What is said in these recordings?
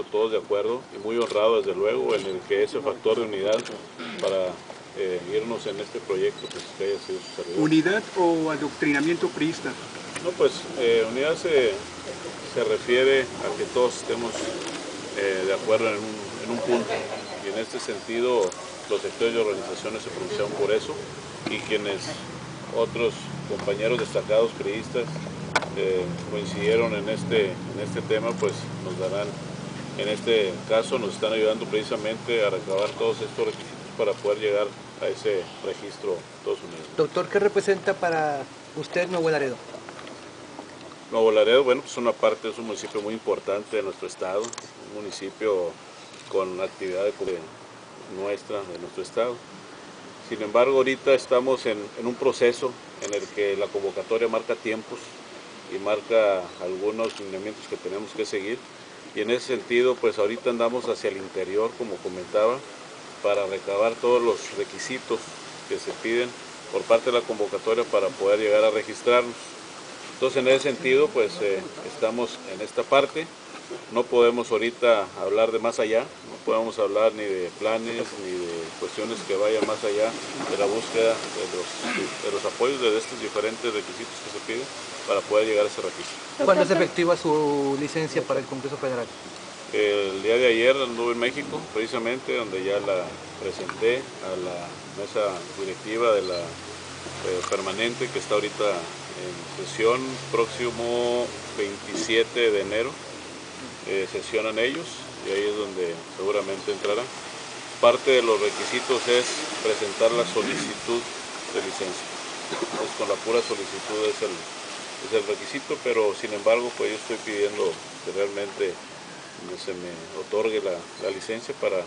todos de acuerdo y muy honrado desde luego en el que ese factor de unidad para irnos en este proyecto pues, que haya sido su servidor. ¿Unidad o adoctrinamiento priista? No, pues unidad se refiere a que todos estemos de acuerdo en un punto, y en este sentido los sectores de organizaciones se pronunciaron por eso, y quienes otros compañeros destacados priistas coincidieron en este tema, pues nos darán, en este caso nos están ayudando precisamente a recabar todos estos requisitos para poder llegar a ese registro Estados Unidos. Doctor, ¿qué representa para usted Nuevo Laredo? Nuevo Laredo, bueno, pues una parte, es un municipio muy importante de nuestro estado, un municipio con actividad nuestra, de nuestro estado. Sin embargo, ahorita estamos en un proceso en el que la convocatoria marca tiempos y marca algunos lineamientos que tenemos que seguir, y en ese sentido, pues ahorita andamos hacia el interior, como comentaba, para recabar todos los requisitos que se piden por parte de la convocatoria para poder llegar a registrarnos. Entonces, en ese sentido, pues estamos en esta parte. No podemos ahorita hablar de más allá, no podemos hablar ni de planes, ni de cuestiones que vayan más allá de la búsqueda de los apoyos de estos diferentes requisitos que se piden para poder llegar a ese registro. ¿Cuándo es efectiva su licencia para el Congreso Federal? El día de ayer anduve en México, precisamente, donde ya la presenté a la mesa directiva de la permanente que está ahorita en sesión, próximo 27 de enero. Sesionan ellos y ahí es donde seguramente entrará. Parte de los requisitos es presentar la solicitud de licencia. Entonces, con la pura solicitud es el requisito, pero sin embargo pues yo estoy pidiendo que realmente se me otorgue la licencia para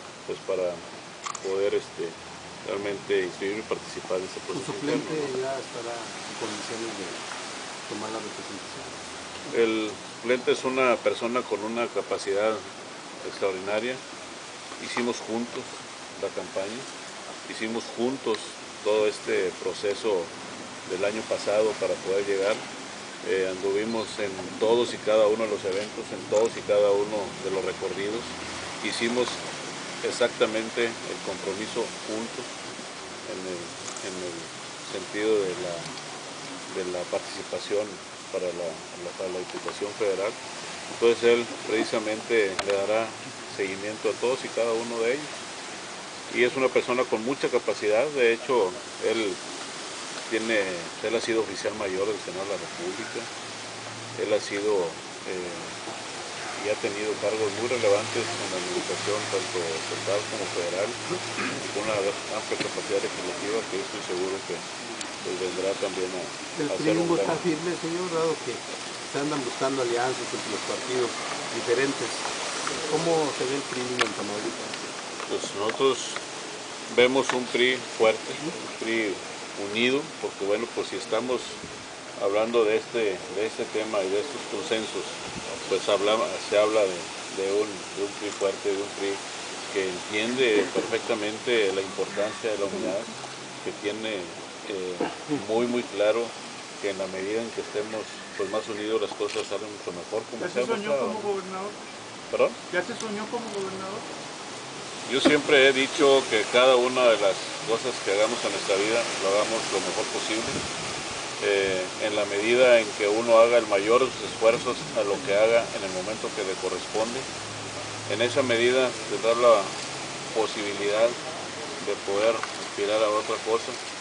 poder realmente inscribirme y participar en este proceso. ¿Su suplente ya estará en condiciones de tomar la representación? El suplente es una persona con una capacidad extraordinaria. Hicimos juntos la campaña, hicimos juntos todo este proceso del año pasado para poder llegar. Anduvimos en todos y cada uno de los eventos, en todos y cada uno de los recorridos. Hicimos exactamente el compromiso juntos en el sentido de la participación para la Diputación Federal. Entonces él precisamente le dará seguimiento a todos y cada uno de ellos. Y es una persona con mucha capacidad. De hecho, él ha sido oficial mayor del Senado de la República. Él ha sido y ha tenido cargos muy relevantes en la administración, tanto estatal como federal, con una amplia capacidad legislativa que yo estoy seguro que pues vendrá también a hacer un buen... ¿El PRI está firme, señor, dado que se andan buscando alianzas entre los partidos diferentes? ¿Cómo se ve el PRI en Tamaulipas? Pues nosotros vemos un PRI fuerte, un PRI unido, porque bueno, pues si estamos hablando de este tema y de estos consensos, pues se habla de un PRI fuerte, de un PRI que entiende perfectamente la importancia de la unidad, que tiene muy claro que en la medida en que estemos pues más unidos las cosas salen mucho mejor. ¿Ya se soñó como gobernador? ¿Perdón? ¿Ya se soñó como gobernador? Yo siempre he dicho que cada una de las cosas que hagamos en nuestra vida lo hagamos lo mejor posible, en la medida en que uno haga el mayor de sus esfuerzos a lo que haga en el momento que le corresponde. En esa medida tendrá la posibilidad de poder aspirar a otra cosa.